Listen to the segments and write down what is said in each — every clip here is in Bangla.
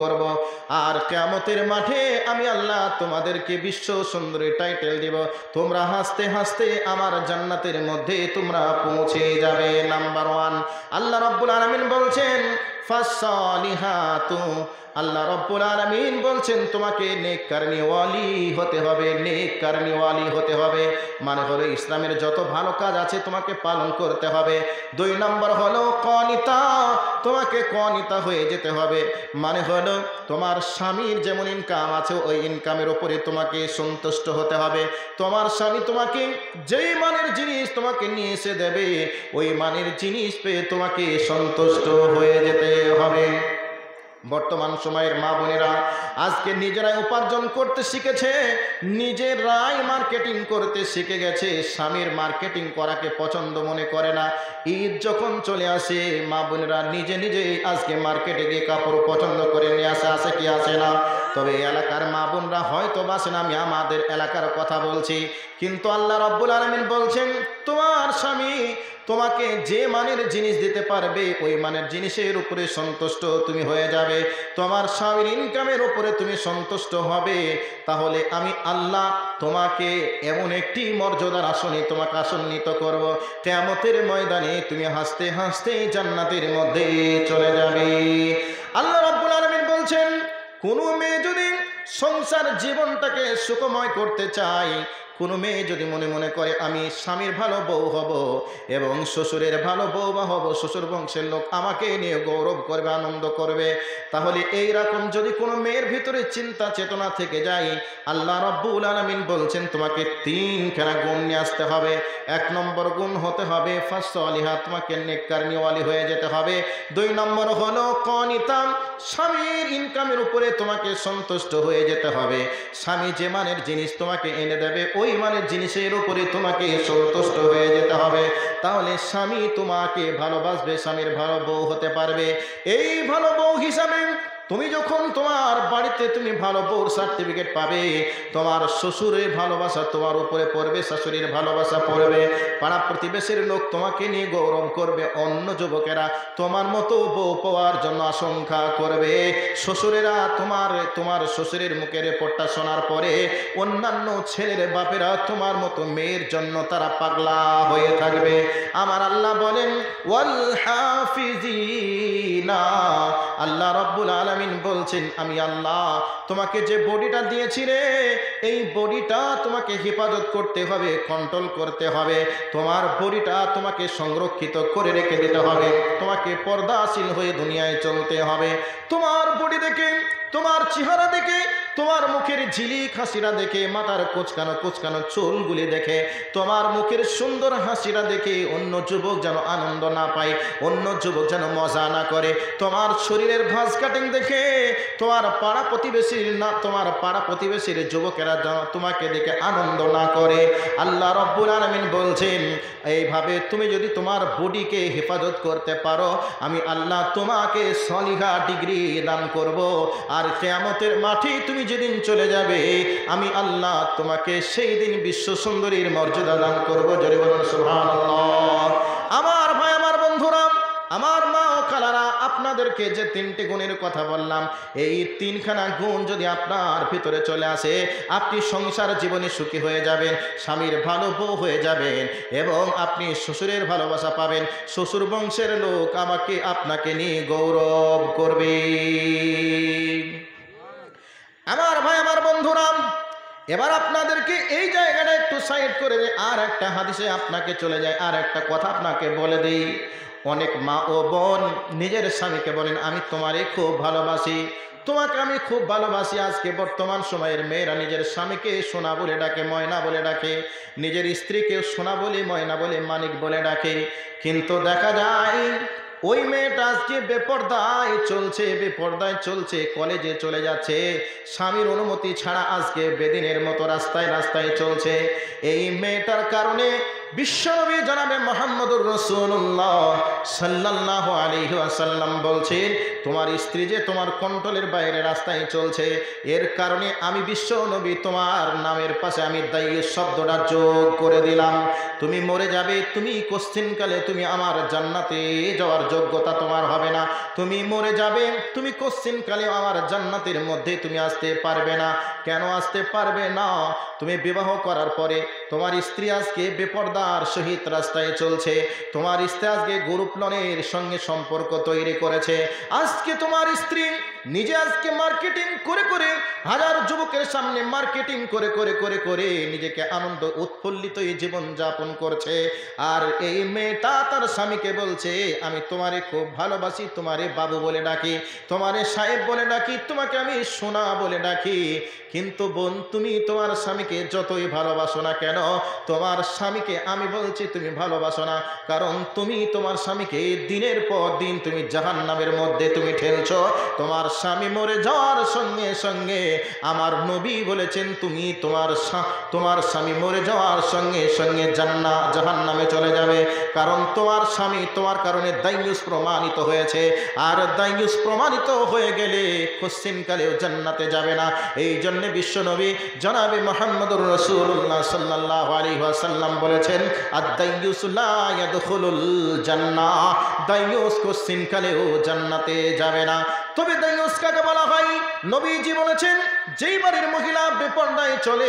করব আর কিয়ামতের মাঠে আমি আল্লাহ তোমাদেরকে বিশ্ব সুন্দরী টাইটেল দিব তোমরা হাসতে হাসতে আমার জান্নাতের মধ্যে তোমরা পৌঁছে যাবে নাম্বার 1 আল্লাহ রাব্বুল আলামিন বলছেন ফাসসালিহাতু আল্লাহ রাব্বুল আলামিন বলছেন তোমাকে নেককারী ওয়ালি হতে হবে নেককারী ওয়ালি হতে হবে মানে হলো ইসলামের যত ভালো কাজ আছে তোমাকে পালন করতে হবে 2 নম্বর হলো কানিতা তোমাকে কানিতা হয়ে যেতে হবে মানে হলো তোমার স্বামীর যেমন ইনকাম আছে ওই ইনকামের উপরে তোমাকে সন্তুষ্ট হতে হবে তোমার স্বামী তোমাকে যেই মানের জিনিস তোমাকে নিয়ে এসে দেবে ওই মানের জিনিস পেয়ে তোমাকে সন্তুষ্ট হয়ে যেতে হবে বর্তমান সময়ের মা বোনেরা আজকে নিজেরাই উপার্জন করতে শিখেছে নিজেরাই মার্কেটিং করতে শিখে গেছে স্বামীর মার্কেটিং করাকে পছন্দ মনে করে না ঈদ যখন চলে আসে মা বোনেরা নিজে নিজেই আজকে মার্কেটে গিয়ে কাপড় পছন্দ করে নিয়ে আসে কি আসে না তবে এলাকার মা বোনরা হয়তো বাসে না আমি আমাদের এলাকার কথা বলছি কিন্তু আল্লাহ রাব্বুল আলামিন বলছেন তোমার স্বামী তোমাকে যে মানের জিনিস দিতে পারবে ওই মানের জিনিসের উপরে সন্তুষ্ট তুমি হয়ে যাবে তোমার স্বামীর ইনকামের উপরে তুমি সন্তুষ্ট হবে তাহলে আমি আল্লাহ তোমাকে এমন একটি মর্যাদার আসনে তোমাকে আসন্নিত করব কিয়ামতের ময়দানে তুমি হাসতে হাসতে জান্নাতের মধ্যে চলে যাবে আল্লাহ রাব্বুল আলামিন বলছেন কোনো মেয়ে যদি সংসার জীবনটাকে সুখময় করতে চায় কোনো মেয়ে যদি মনে মনে করে আমি স্বামীর ভালো বউ হব এবং শ্বশুরের ভালো বউ বা হব শ্বশুর বংশের লোক আমাকে নিয়ে গৌরব করবে আনন্দ করবে তাহলে এই রকম যদি কোনো মেয়ের ভিতরে চিন্তা চেতনা থেকে যায় আল্লাহ রাব্বুল আলামিন বলছেন তোমাকে 3খানা গুণ নিয়ে আসতে হবে 1 নম্বর গুণ হতে হবে ফাসসালিহা তোমাকে নেককারী ওয়ালি হয়ে যেতে হবে 2 নম্বর হলো কানিতা স্বামীর ইনকামের উপরে তোমাকে সন্তুষ্ট হয়ে যেতে হবে স্বামী যে মানের জিনিস তোমাকে এনে দেবে ওই মানের জিনিসের উপরে তোমাকে সন্তুষ্ট হয়ে যেতে হবে তাহলে স্বামী তোমাকে ভালোবাসবে স্বামীর ভালো বউ হতে পারবে এই ভালো বউ হিসাবে তুমি যখন তোমার বাড়িতে তুমি ভালো বউর সার্টিফিকেট পাবে তোমার শ্বশুরের ভালোবাসা তোমার উপরে পড়বে শাশুড়ির ভালোবাসা পড়বে পাড়া প্রতিবেশীর লোক তোমাকে নিয়ে গৌরব করবে অন্য যুবকেরা তোমার মতো বউ পাওয়ার জন্য আশঙ্কা করবে শ্বশুরেরা তোমার শ্বশুরের মুখের রেপোর্টটা শোনার পরে অন্যান্য ছেলের বাপেরা তোমার মতো মেয়ের জন্য তারা পাগলা হয়ে থাকবে আমার আল্লাহ বলেন ওয়াল হাফিজিনা আল্লাহ রাব্বুল আলামিন বলছেন আমি আল্লাহ তোমাকে যে বডিটা দিয়েছি রে এই বডিটা তোমাকে হেফাজত করতে হবে কন্ট্রোল করতে হবে তোমার বডিটা তোমাকে সংরক্ষিত করে রেখে দিতে হবে তোমাকে পর্দাশীল হয়ে দুনিয়ায় চলতে হবে তোমার বডি দেখে তোমার চেহারা দেখে তোমার মুখের ঝিলিক হাসিরা দেখে মাথার কোচকানো চুলগুলি দেখে তোমার মুখের সুন্দর হাসিরা দেখে অন্য যুবক যেন আনন্দ না পায় অন্য যুবক যেন মজা না করে তোমার শরীরের ভাঁজ কাটিং দেখে তোমার পাড়া প্রতিবেশীর যুবকেরা যেন তোমাকে দেখে আনন্দ না করে আল্লাহ রাব্বুল আলামিন বলছেন এইভাবে তুমি যদি তোমার বডিকে হেফাজত করতে পারো আমি আল্লাহ তোমাকে সলিহা ডিগ্রি দান করব আর কিয়ামতের মাঠে তুমি যেদিন চলে যাবে আমি আল্লাহ তোমাকে সেই দিন বিশ্ব সুন্দরীর মর্যাদা দান করব জোরে বলুন সুবহানাল্লাহ আমার ভাই আমার বন্ধুরা আমার মা ও খালারা আপনাদেরকে যে 3টি গুণের কথা বললাম এই 3খানা গুণ যদি আপনার ভিতরে চলে আসে আপনি সংসার জীবনে সুখী হয়ে যাবেন স্বামীর ভালো বউ হয়ে যাবেন এবং আপনি শ্বশুরের ভালোবাসা পাবেন শ্বশুর বংশের লোক আপনাকে নিয়ে গৌরব করবে আমার ভাই আমার বন্ধুরা এবার আপনাদেরকে এই জায়গাটা একটু সাইড করে দিয়ে আর একটা হাদিসে আপনাকে চলে যায় আর একটা কথা আপনাকে বলে দেই অনেক মা ও বোন নিজের স্বামীকে বলেন আমি তোমারে খুব ভালোবাসি তোমাকে আমি খুব ভালোবাসি আজকে বর্তমান সময়ের মেয়েরা নিজের স্বামীকে সোনা বলে ডাকে ময়না বলে ডাকে নিজের স্ত্রীকে সোনা বলে ময়না বলে মানিক বলে ডাকে কিন্তু দেখা যায় ওই মেয়েটা আজকে বেপরদায় চলছে কলেজে চলে যাচ্ছে স্বামীর অনুমতি ছাড়া আজকে বেদিনের মতো রাস্তায় চলছে এই মেয়েটার কারণে বিশ্বনবী জনাবে মুহাম্মদুর রাসূলুল্লাহ সাল্লাল্লাহু আলাইহি ওয়াসাল্লাম বলছেন, তোমার স্ত্রী যে তোমার কন্ট্রোলের বাইরে রাস্তায় চলছে, এর কারণে আমি বিশ্বনবী তোমার নামের পাশে আমি দায়ুস শব্দটা যোগ করে দিলাম। তুমি মরে যাবে, তুমি কোশ্চিনকালে তুমি আমার জান্নাতে যাওয়ার যোগ্যতা তোমার হবে না। তুমি মরে যাবে, তুমি কোশ্চিনকালে আমার জান্নাতের মধ্যে তুমি আসতে পারবে না। কেন আসতে পারবে না? তুমি বিবাহ করার পরে তোমার স্ত্রী আজকে বেপরদার সহিত রাস্তায় চলছে, তোমার স্ত্রী আজকে গরুপ্লনের সঙ্গে সম্পর্ক তৈরি করেছে। আজকে তোমার স্ত্রী নিজে আজকে মার্কেটিং করে করে হাজার যুবকের সামনে মার্কেটিং করে করে করে করে নিজেকে আনন্দ উৎফুল্লিত জীবন যাপন করছে। আর এই মেয়েটা তার স্বামীকে বলছে, আমি তোমারে খুব ভালোবাসি, তোমারে বাবু বলে ডাকি, তোমারে সাহেব বলে ডাকি, তোমাকে আমি সোনা বলে ডাকি। কিন্তু বোন, তুমি তোমার স্বামীকে যতই ভালোবাসো না কেন, তোমার স্বামীকে আমি বলছি তুমি ভালোবাসো না, কারণ তুমি তোমার স্বামীকে দিনের পর দিন তুমি জাহান্নামের মধ্যে তুমি ঠেলছো। তোমার স্বামী মরে যাওয়ার সঙ্গে সঙ্গে আমার নবী বলেছেন, তুমি তোমার স্বামী মরে যাওয়ার সঙ্গে সঙ্গে জাহান্নামে চলে যাবে, কারণ তোমার স্বামী তোমার কারণে দায়ুস প্রমাণিত হয়েছে। আর দায়ুস প্রমাণিত হয়ে গেলে কোশ্চিনকালেও জান্নাতে যাবে না। এই জন্য বিশ্বনবী জনাবে মুহাম্মদুর রাসূলুল্লাহ সাল্লাল্লাহু আলাইহি ওয়াসাল্লাম বলেছেন, আদ-দায়ুস লা ইয়াদখুলুল জান্নাহ, দায়ুস কোশ্চিনকালেও জান্নাতে যাবে না। তবে দায়ুস কাকে বলা হয়? নবীজি বলেছেন, যেই বাড়ির মহিলা বেপরদায় চলে,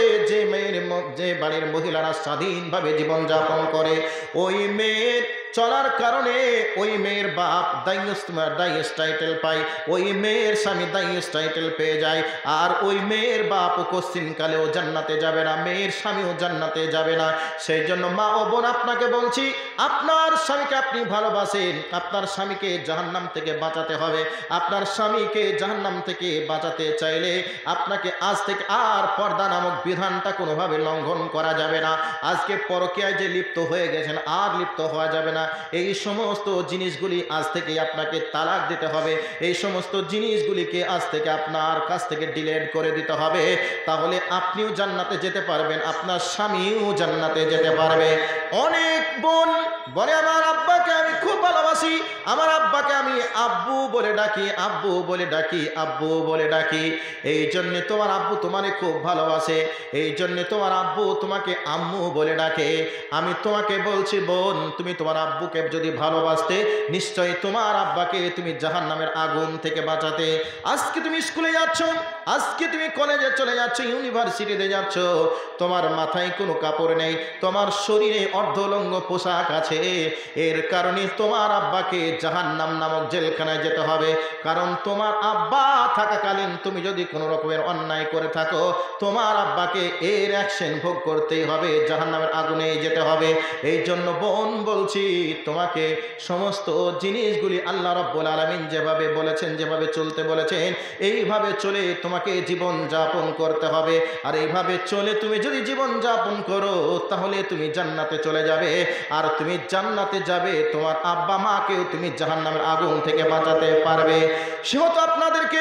যে বাড়ির মহিলারা স্বাধীনভাবে জীবনযাপন করে, ওই মেয়ের চলার কারণে ওই মেয়ের বাপ দায়ুস টাইটেল পায়, ওই মেয়ের স্বামী দায়ুস টাইটেল পেয়ে যায়। আর ওই মেয়ের বাপ কোশ্চিনকালেও জান্নাতে যাবে না, মেয়ের স্বামীও জান্নাতে যাবে না। সেই জন্য মা ও বোন, আপনাকে বলছি, আপনার স্বামীকে আপনি ভালোবাসেন, আপনার স্বামীকে জাহান্নাম থেকে বাঁচাতে হবে। আপনার স্বামীকে জাহান্নাম থেকে বাঁচাতে চাইলে আপনাকে আজ থেকে আর পর্দা নামক বিধানটা কোনোভাবে লঙ্ঘন করা যাবে না। আজকে পরকীয়ায় যে লিপ্ত হয়ে গেছেন, আর লিপ্ত হওয়া যাবে না। এই সমস্ত জিনিসগুলি আজ থেকে আপনাকে তালাক দিতে হবে, এই সমস্ত জিনিসগুলিকে আজ থেকে আপনার কাছ থেকে ডিলিট করে দিতে হবে। তাহলে আপনিও জান্নাতে যেতে পারবেন, আপনার স্বামীও জান্নাতে যেতে পারবে। অনেক বোন বলে, আমার আব্বাকে আমি খুব ভালোবাসি, আমার আব্বাকে আমি আব্বু বলে ডাকি, আব্বু বলে ডাকি, আব্বু বলে ডাকি। এই জন্যে তোমার আব্বু তোমারে খুব ভালোবাসে, এই জন্যে তোমার আব্বু তোমাকে আম্মু বলে ডাকে। আমি তোমাকে বলছি বোন, তুমি তোমার আব্বুকে যদি ভালোবাসতে, নিশ্চয়ই তোমার আব্বাকে তুমি জাহান্নামের আগুন থেকে বাঁচাতে। আজকে তুমি স্কুলে যাচ্ছ, আজকে তুমি কলেজে চলে যাচ্ছ, ইউনিভার্সিটিতে যাচ্ছ, তোমার মাথায় কোনো কাপড় নেই, তোমার শরীরে অর্ধলঙ্গ পোশাক আছে, এর কারণে তোমার আব্বাকে জাহান্নাম নামক জেলখানায় যেতে হবে। কারণ তোমার আব্বা থাকাকালীন তুমি যদি কোনো রকমের অন্যায় করে থাকো, তোমার আব্বাকে এর অ্যাকশন ভোগ করতেই হবে, জাহান্নামের আগুনে যেতে হবে। এই জন্য বোন বলছি, তোমাকে সমস্ত জিনিসগুলি আল্লাহ রাব্বুল আলামিন যেভাবে বলেছেন, যেভাবে চলতে বলেছেন, এইভাবে চলে তোমাকে জীবন যাপন করতে হবে। আর এইভাবে চলে তুমি যদি জীবন যাপন করো, তাহলে তুমি জান্নাতে চলে যাবে। আর তুমি জান্নাতে যাবে, তোমার আব্বা মাকেও তুমি জাহান্নামের আগুন থেকে বাঁচাতে পারবে। সেহেতু আপনাদেরকে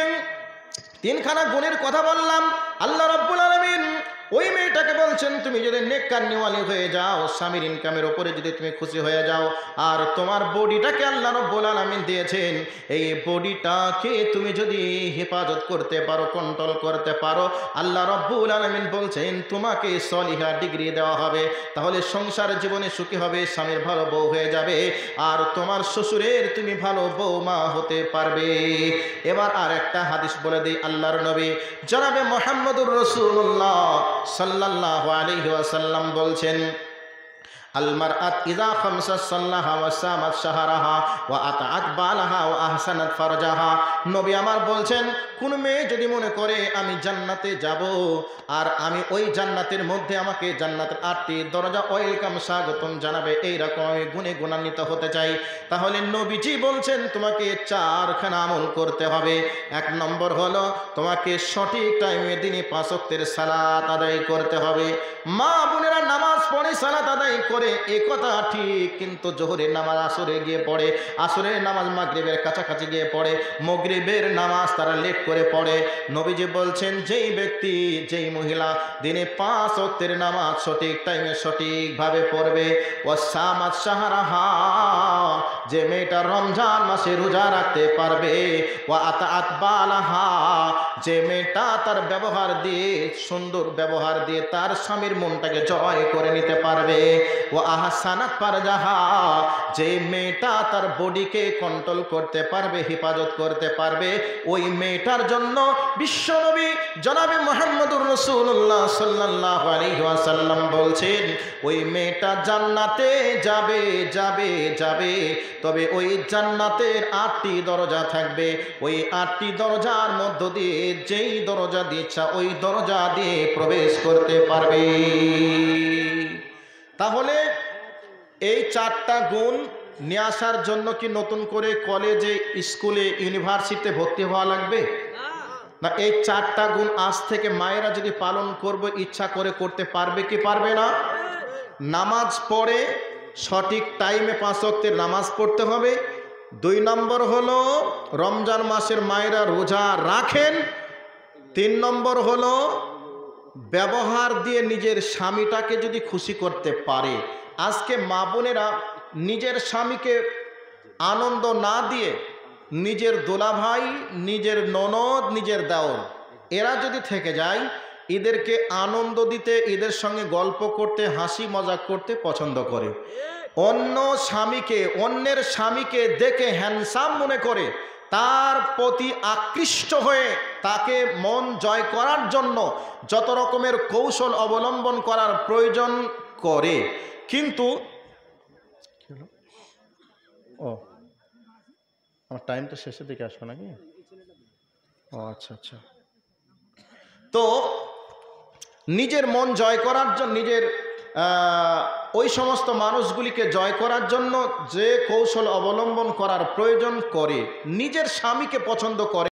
তিনখানা গুণের কথা বললাম। আল্লাহ রাব্বুল আলামিন ওই মেয়েটাকে বলছেন, তুমি যদি নেককার নিওয়ালি হয়ে যাও, স্বামীর ইনকামের ওপরে যদি তুমি খুশি হয়ে যাও, আর তোমার বডিটাকে আল্লাহ রাব্বুল আলামিন দিয়েছেন, এই বডিটাকে তুমি যদি হেফাজত করতে পারো, কন্ট্রোল করতে পারো, আল্লাহ রাব্বুল আলামিন বলছেন তোমাকে সলিহা ডিগ্রি দেওয়া হবে। তাহলে সংসার জীবনে সুখী হবে, স্বামীর ভালো বউ হয়ে যাবে, আর তোমার শ্বশুরের তুমি ভালো বৌমা হতে পারবে। এবার আর একটা হাদিস বলে দিই। আল্লাহর নবী জনাবে মুহাম্মদুর রাসূলুল্লাহ সাল্লাল্লাহু আলাইহি ওয়াসাল্লাম বলছেন, আলমারআত ইযা খামসা সাল্লাহা ওয়া সামাত শাহরাহা ওয়া আতাআত বালাহা ওয়া আহসানাত ফারজাহা। নবী আমার বলছেন, কোন মেয়ে যদি মনে করে আমি জান্নাতে যাব, আর আমি ওই জান্নাতের মধ্যে আমাকে জান্নাতের 8টি দরজা ওয়েলকাম স্বাগতম জানাবে, এইরকম আমি গুণে গুণান্বিত হতে চাই, তাহলে নবীজি বলছেন তোমাকে 4খানা আমল করতে হবে। 1 নম্বর হলো তোমাকে সঠিক টাইমে দিনে 5 ওয়াক্তের সালাত আদায় করতে হবে। মা বোনেরা, নামাজ পড়ে, সালাত আদায় করে, এ কথা ঠিক, কিন্তু জোহরের নামাজ আসরে গিয়ে পড়ে, আসরের নামাজ মাগরিবের কাছাকাছি গিয়ে পড়ে, মাগরিবের নামাজ তারা লেট করে পড়ে। নবীজি বলছেন, যেই ব্যক্তি, যেই মহিলা দিনে 5 ওয়াক্তের নামাজ সঠিক টাইমে সঠিকভাবে পড়বে, ওয়াসামাত শাহরাহা, যে মেয়েটা রমজান মাসে রোজা রাখতে পারবে, ওয়া আতাআত বালাহা, যে মেয়েটা তার ব্যবহার দিয়ে, সুন্দর ব্যবহার দিয়ে তার স্বামীর মনটাকে জয় করে নিতে পারবে, ও আহসানাত ফারজাহা, যে মেয়েটা তার বডিকে কন্ট্রোল করতে পারবে, হেফাজত করতে পারবে, ওই মেয়েটার জন্য বিশ্বনবী জনাবে মুহাম্মদুর রাসূলুল্লাহ সাল্লাল্লাহু আলাইহি ওয়াসাল্লাম বলছেন, ওই মেয়েটা জান্নাতে যাবে যাবে যাবে। তবে ওই জান্নাতের 8টি দরজা থাকবে, ওই 8টি দরজার মধ্য দিয়ে যেই দরজা দিয়ে ইচ্ছা ওই দরজা দিয়ে প্রবেশ করতে পারবে। তাহলে এই 4টা গুণ নিয়ে আসার জন্য কি নতুন করে কলেজে, স্কুলে, ইউনিভার্সিটিতে ভর্তি হওয়া লাগবে না? এই 4টা গুণ আজ থেকে মায়েরা যদি পালন করবে, ইচ্ছা করে করতে পারবে কি পারবে না? নামাজ পড়ে সঠিক টাইমে 5 ওয়াক্তের নামাজ পড়তে হবে। 2 নম্বর হলো রমজান মাসের মায়েরা রোজা রাখেন। 3 নম্বর হলো ব্যবহার দিয়ে নিজের স্বামীটাকে যদি খুশি করতে পারে। আজকে মা বোনেরা নিজের স্বামীকে আনন্দ না দিয়ে নিজের দোলাভাই, নিজের ননদ, নিজের দেওর, এরা যদি থেকে যায়, এদেরকে আনন্দ দিতে, এদের সঙ্গে গল্প করতে, হাসি মজাক করতে পছন্দ করে। অন্যের স্বামীকে দেখে হ্যান্ডসাম মনে করে, তার প্রতি আকৃষ্ট হয়ে তাকে মন জয় করার জন্য যত রকমের কৌশল অবলম্বন করার প্রয়োজন করে। কিন্তু আমার টাইম তো শেষের দিকে আসবে নাকি? ও আচ্ছা আচ্ছা। তো নিজের মন জয় করার জন্য, নিজের ওই সমস্ত মানুষগুলিকে জয় করার জন্য যে কৌশল অবলম্বন করার প্রয়োজন করে, নিজের স্বামীকে পছন্দ করে।